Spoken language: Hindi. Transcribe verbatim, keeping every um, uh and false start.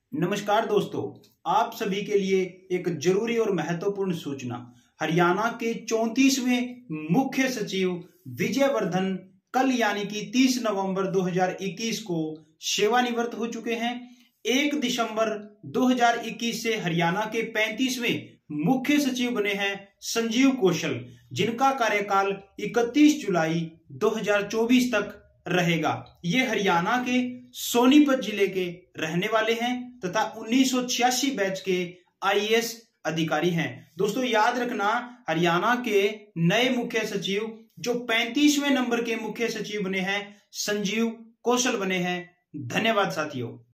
नमस्कार दोस्तों, आप सभी के लिए एक जरूरी और महत्वपूर्ण सूचना। हरियाणा के चौंतीसवें मुख्य सचिव विजय वर्धन कल यानी कि तीस नवंबर दो हज़ार इक्कीस को सेवानिवृत्त हो चुके हैं। एक दिसंबर दो हज़ार इक्कीस से हरियाणा के पैंतीसवें मुख्य सचिव बने हैं संजीव कौशल, जिनका कार्यकाल इकतीस जुलाई दो हज़ार चौबीस तक रहेगा। ये हरियाणा के सोनीपत जिले के रहने वाले हैं तथा उन्नीस सौ छियासी बैच के आई ए एस अधिकारी हैं। दोस्तों याद रखना, हरियाणा के नए मुख्य सचिव जो पैंतीसवें नंबर के मुख्य सचिव बने हैं संजीव कौशल बने हैं। धन्यवाद साथियों।